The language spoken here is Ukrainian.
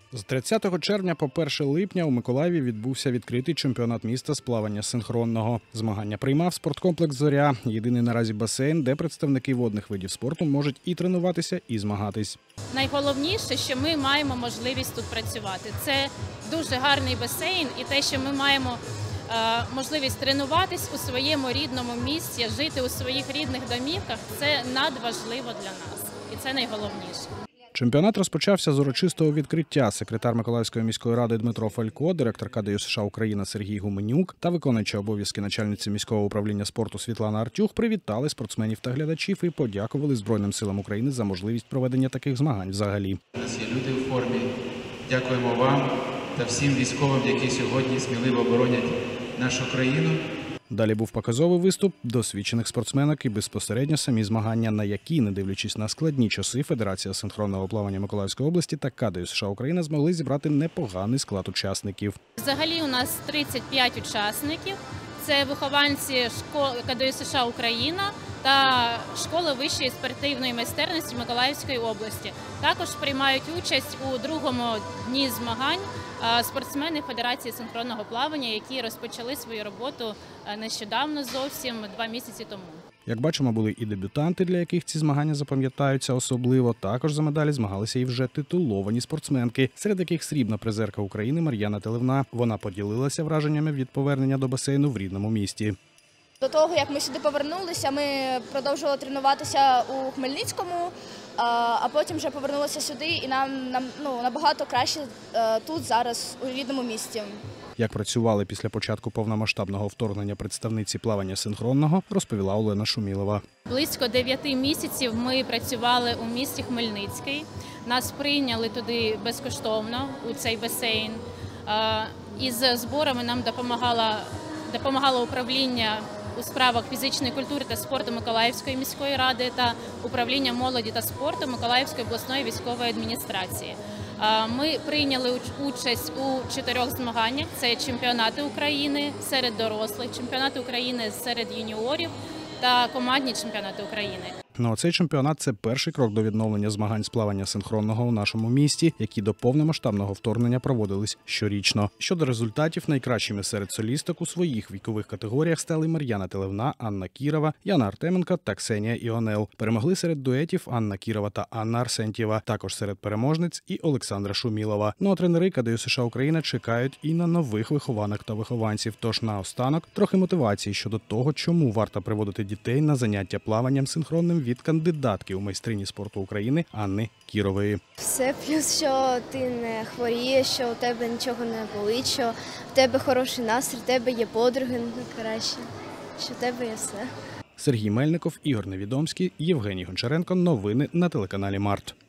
З 30 червня по 1 липня у Миколаєві відбувся відкритий чемпіонат міста з плавання синхронного. Змагання приймав спорткомплекс «Зоря» – єдиний наразі басейн, де представники водних видів спорту можуть і тренуватися, і змагатись. Найголовніше, що ми маємо можливість тут працювати. Це дуже гарний басейн і те, що ми маємо можливість тренуватись у своєму рідному місті, жити у своїх рідних домівках – це надважливо для нас. І це найголовніше. Чемпіонат розпочався з урочистого відкриття. Секретар Миколаївської міської ради Дмитро Фалько, директорка ДЮСШ «Україна» Сергій Гуменюк та виконуюча обов'язки начальниці міського управління спорту Світлана Артюх привітали спортсменів та глядачів і подякували Збройним силам України за можливість проведення таких змагань взагалі. У нас є люди в формі. Дякуємо вам та всім військовим, які сьогодні сміливо боронять нашу країну. Далі був показовий виступ досвідчених спортсменок і безпосередньо самі змагання, на які, не дивлячись на складні часи, Федерація синхронного плавання Миколаївської області та КДЮСШ «Україна» змогли зібрати непоганий склад учасників. Взагалі у нас 35 учасників. Це вихованці КДЮСШ «Україна» та школи вищої спортивної майстерності Миколаївської області. Також приймають участь у другому дні змагань спортсмени Федерації синхронного плавання, які розпочали свою роботу нещодавно, зовсім 2 місяці тому. Як бачимо, були і дебютанти, для яких ці змагання запам'ятаються особливо. Також за медалі змагалися і вже титуловані спортсменки, серед яких срібна призерка України Мар'яна Телевна. Вона поділилася враженнями від повернення до басейну в рідному місті. До того, як ми сюди повернулися, ми продовжували тренуватися у Хмельницькому, а потім вже повернулися сюди, і нам набагато краще тут, зараз, у рідному місті. Як працювали після початку повномасштабного вторгнення представниці плавання синхронного, розповіла Олена Шумілова. Близько 9 місяців ми працювали у місті Хмельницький. Нас прийняли туди безкоштовно, у цей басейн. Із зборами нам допомагало управління у справах фізичної культури та спорту Миколаївської міської ради та управління молоді та спорту Миколаївської обласної військової адміністрації. Ми прийняли участь у 4 змаганнях. Це чемпіонати України серед дорослих, чемпіонати України серед юніорів та командні чемпіонати України. Ну, цей чемпіонат – це перший крок до відновлення змагань з плавання синхронного у нашому місті, які до повномасштабного вторгнення проводились щорічно. Щодо результатів, найкращими серед солісток у своїх вікових категоріях стали Мар'яна Телевна, Анна Кірова, Яна Артеменко та Ксенія Іонел. Перемогли серед дуетів Анна Кірова та Анна Арсентьєва. Також серед переможниць і Олександра Шумілова. Ну а тренери КДЮСШ «Україна» чекають і на нових вихованок та вихованців. Тож наостанок трохи мотивації щодо того, чому варто приводити дітей на заняття плаванням синхронним від кандидатки у майстрині спорту України Анни Кірової. Все плюс, що ти не хворієш, що у тебе нічого не болить, що в тебе хороший настрій, в тебе є подруги найкращі, що в тебе є все. Сергій Мельников, Ігор Невідомський, Євгеній Гончаренко. Новини на телеканалі Март.